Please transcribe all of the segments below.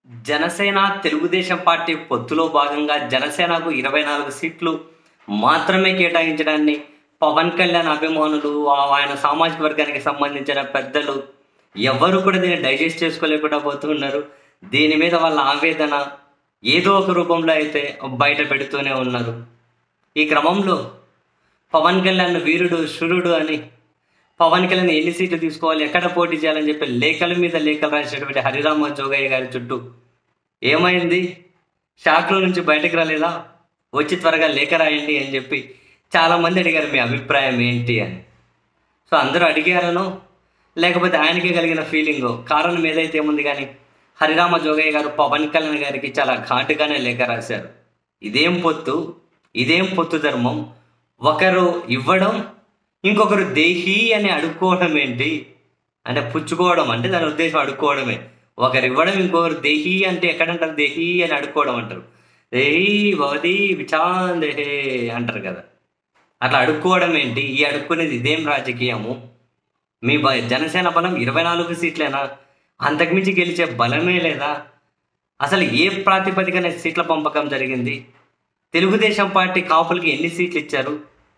Janasena, Telugu Desam party పొత్తులో భాగంగా జనసేనకు 24 సీట్లు మాత్రమే కేటాయించడాన్ని పవన్ కళ్యాణ్ అభిమానులు, ఆయన సామాజిక వర్గానికి సంబంధించిన పెద్దలు ఎవ్వరు కూడా దీన్ని డైజెస్ట్ చేసుకోలేకుండా పోతున్నారు. దీని మీద వాళ్ళ ఆవేదన ఏదో ఒక రూపంలో అయితే బయట పెడుతూనే ఉన్నారు. ఈ క్రమంలో పవన్ కళ్యాణ్ వీరుడు, శూరుడు అని పవన్ కళ్యాణ్ ఎన్ని సీట్లు తీసుకోవాలి, ఎక్కడ పోటీ చేయాలని చెప్పి లేఖల మీద లేఖలు రాసినటువంటి హరిరామ జోగయ్య గారి చుట్టూ ఏమైంది, షాక్లో నుంచి బయటకు రాలేదా, వచ్చి త్వరగా లేఖ రాయండి అని చెప్పి చాలామంది అడిగారు మీ అభిప్రాయం ఏంటి అని. సో అందరూ అడిగారనో లేకపోతే ఆయనకే కలిగిన ఫీలింగో కారణం ఏదైతే ఏముంది, కానీ హరిరామ జోగయ్య గారు పవన్ కళ్యాణ్ గారికి చాలా ఘాటుగానే లేఖ రాశారు. ఇదేం పొత్తు, ఇదేం పొత్తు ధర్మం, ఒకరు ఇవ్వడం ఇంకొకరు దేహీ అని అడుక్కోవడం ఏంటి, అంటే పుచ్చుకోవడం అంటే దాని ఉద్దేశం అడుక్కోవడమే. ఒకరు ఇవ్వడం ఇంకొకరు దేహీ అంటే ఎక్కడంటారు, దేహీ అని అడుక్కోవడం అంటారు. దేహీ భవతి విచాన్ దేహే అంటారు కదా, అట్లా అడుక్కోవడం ఏంటి, ఈ అడుక్కునేది ఇదేం రాజకీయము? మీ జనసేన బలం 24 సీట్లేనా, అంతకుమించి గెలిచే బలమే లేదా? అసలు ఏ ప్రాతిపదికన సీట్ల పంపకం జరిగింది? తెలుగుదేశం పార్టీ కాపులకి ఎన్ని సీట్లు ఇచ్చారు?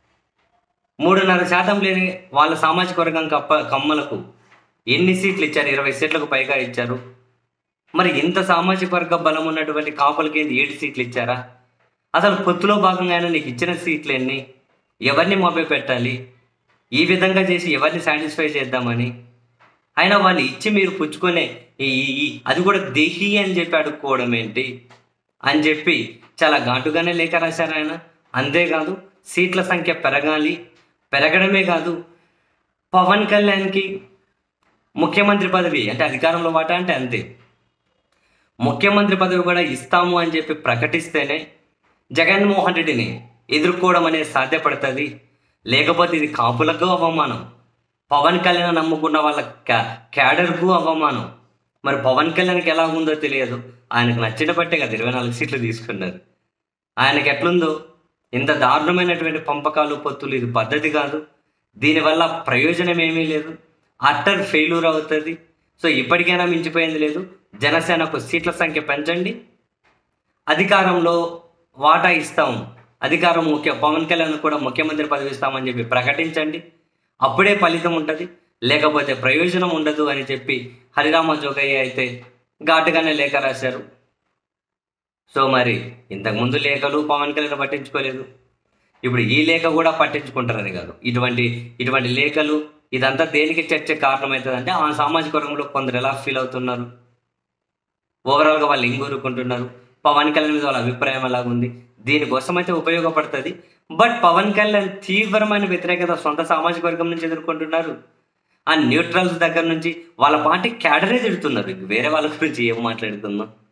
3.5% లేని వాళ్ళ సామాజిక వర్గం కమ్మలకు ఎన్ని సీట్లు ఇచ్చారు? 20 సీట్లకు పైగా ఇచ్చారు. మరి ఇంత సామాజిక వర్గ బలం ఉన్నటువంటి కాపులకి 7 సీట్లు ఇచ్చారా? అసలు పొత్తులో భాగంగా నీకు ఇచ్చిన సీట్లు ఎన్ని? ఎవరిని మభ్య పెట్టాలి, ఈ విధంగా చేసి ఎవరిని సాటిస్ఫై చేద్దామని? అయినా వాళ్ళు ఇచ్చి మీరు పుచ్చుకునే అది కూడా దేహీ అని చెప్పి అడుక్కోవడం ఏంటి అని చెప్పి చాలా ఘాటుగానే లేఖ రాశారు ఆయన. అంతేకాదు సీట్ల సంఖ్య పెరగడమే కాదు, పవన్ కళ్యాణ్కి ముఖ్యమంత్రి పదవి అంటే అధికారంలో వాటా అంటే అంతే, ముఖ్యమంత్రి పదవి కూడా ఇస్తాము అని చెప్పి ప్రకటిస్తేనే జగన్మోహన్ రెడ్డిని ఎదుర్కోవడం అనేది సాధ్యపడుతుంది. లేకపోతే ఇది కాపులకు అవమానం, పవన్ కళ్యాణ్ నమ్ముకున్న వాళ్ళ క్యాడర్కు అవమానం. మరి పవన్ కళ్యాణ్కి ఎలా ఉందో తెలియదు, ఆయనకు నచ్చిన బట్టే కదా 24 సీట్లు తీసుకున్నారు. ఆయనకి ఎట్లుందో, ఇంత దారుణమైనటువంటి పంపకాలు, పొత్తులు, ఇది పద్ధతి కాదు. దీనివల్ల ప్రయోజనం ఏమీ లేదు, అట్టర్ ఫెయిల్యూర్ అవుతుంది. సో ఇప్పటికైనా మించిపోయింది లేదు. జనసేనకు సీట్ల సంఖ్య పెంచండి, అధికారంలో వాటా ఇస్తాం, అధికారం పవన్ కళ్యాణ్ కూడా ముఖ్యమంత్రి పదవి ఇస్తామని చెప్పి ప్రకటించండి. అప్పుడే ఫలితం ఉంటుంది, లేకపోతే ప్రయోజనం ఉండదు అని చెప్పి హరిరామ జోగయ్య అయితే ఘాటుగానే లేఖ రాశారు. సో మరి ఇంతకుముందు లేఖలు పవన్ కళ్యాణ్ పట్టించుకోలేదు, ఇప్పుడు ఈ లేఖ కూడా పట్టించుకుంటారని కాదు. ఇటువంటి లేఖలు ఇదంతా దేనికి చర్చ కారణమవుతుంది అంటే ఆ సామాజిక వర్గంలో కొందరు ఎలా ఫీల్ అవుతున్నారు, ఓవరాల్గా వాళ్ళు ఏం కోరుకుంటున్నారు, పవన్ కళ్యాణ్ మీద వాళ్ళ అభిప్రాయం ఎలాగుంది, దీనికోసం అయితే ఉపయోగపడుతుంది. బట్ పవన్ కళ్యాణ్ తీవ్రమైన వ్యతిరేకత సొంత సామాజిక వర్గం నుంచి ఎదుర్కొంటున్నారు. ఆ న్యూట్రల్స్ దగ్గర నుంచి వాళ్ళ పార్టీ క్యాడరే తిడుతున్నారు, వేరే వాళ్ళ గురించి ఏం మాట్లాడుతున్నాం.